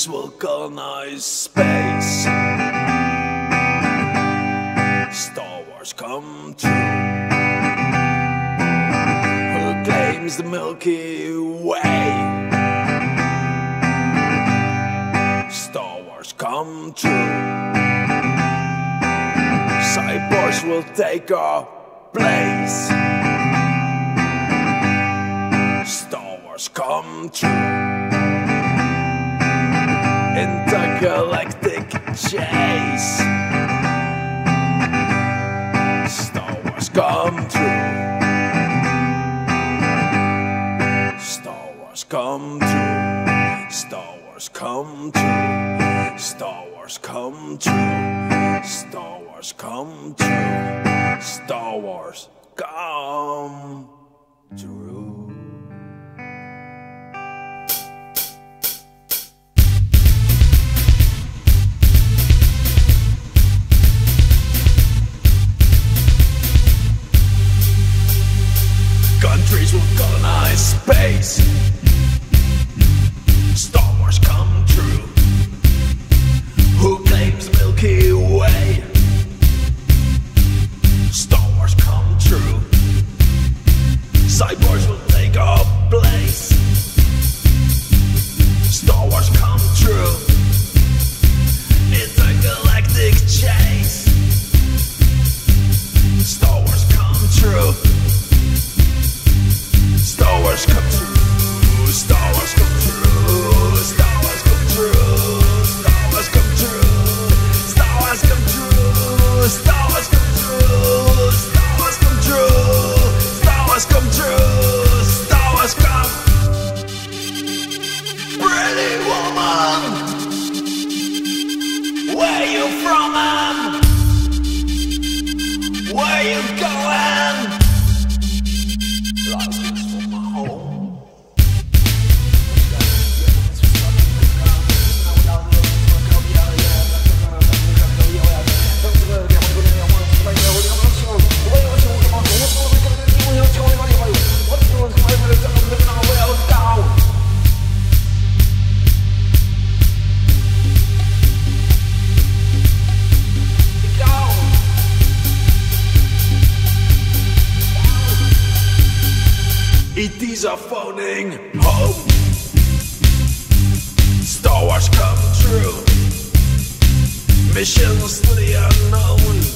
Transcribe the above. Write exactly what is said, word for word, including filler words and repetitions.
Countries will colonize space. Star Wars come true. Who claims the Milky Way? Star Wars come true. Cyborgs will take our place. Star Wars come true. Intergalactic chase. Star Wars come true. Star Wars come true. Star Wars come true. Star Wars come true. Star Wars come true. Star Wars come true. Countries will colonize space. Star Wars come true. Who claims the Milky Way? Star Wars come true. Cyborgs will take our place. Star Wars come true. Intergalactic chase. Star Wars come true. Star Wars come true. Star Wars come true. Star Wars come true. Star Wars come true. Star Wars come true. Star Wars come true. Star Wars come true. Star Wars come true. Star Wars come. Pretty woman, where you from, man? Where you going? E Ts are phoning home. Star Wars come true. Missions to the unknown.